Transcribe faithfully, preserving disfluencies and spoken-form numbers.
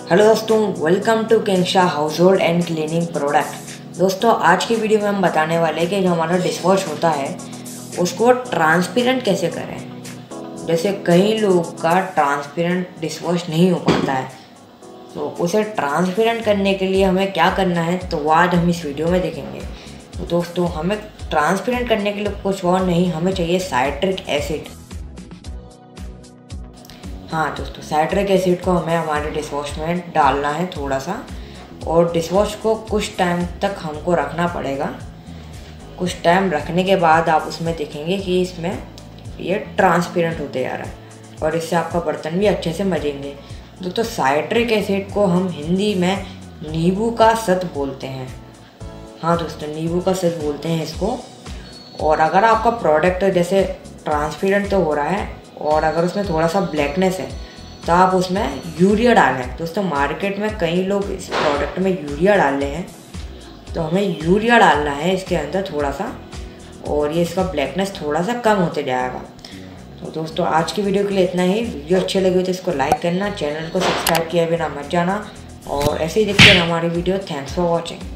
Hello दोस्तों, welcome to Kingsha household and cleaning product. दोस्तों आज की वीडियो में हम बताने वाले हैं कि जो हमारा डिश वॉश होता है उसको ट्रांसपेरेंट कैसे करें। जैसे कई लोगों का ट्रांसपेरेंट डिश वॉश नहीं हो पाता है, तो उसे ट्रांसपेरेंट करने के लिए हमें क्या करना है तो वो आज हम इस वीडियो में देखेंगे। तो दोस्तों हमें ट्रांसपेरेंट करने के लिए कुछ और नहीं, हमें चाहिए साइट्रिक एसिड। हाँ दोस्तों, साइट्रिक एसिड को हमें हमारे डिश वॉश में डालना है थोड़ा सा, और डिश वॉश को कुछ टाइम तक हमको रखना पड़ेगा। कुछ टाइम रखने के बाद आप उसमें देखेंगे कि इसमें ये ट्रांसपेरेंट होते जा रहा है और इससे आपका बर्तन भी अच्छे से मजेंगे। दोस्तों साइट्रिक एसिड को हम हिंदी में नींबू का सत बोलते हैं। हाँ दोस्तों, नींबू का सत बोलते हैं इसको। और अगर आपका प्रोडक्ट जैसे ट्रांसपेरेंट तो हो रहा है और अगर उसमें थोड़ा सा ब्लैकनेस है तो आप उसमें यूरिया डालें। दोस्तों मार्केट में कई लोग इस प्रोडक्ट में यूरिया डाल रहे हैं, तो हमें यूरिया डालना है इसके अंदर थोड़ा सा, और ये इसका ब्लैकनेस थोड़ा सा कम होते जाएगा। तो दोस्तों आज की वीडियो के लिए इतना ही। वीडियो अच्छी लगी हो तो इसको लाइक करना, चैनल को सब्सक्राइब किए बिना मत जाना, और ऐसे ही देखते हैं हमारी वीडियो। Thanks for watching.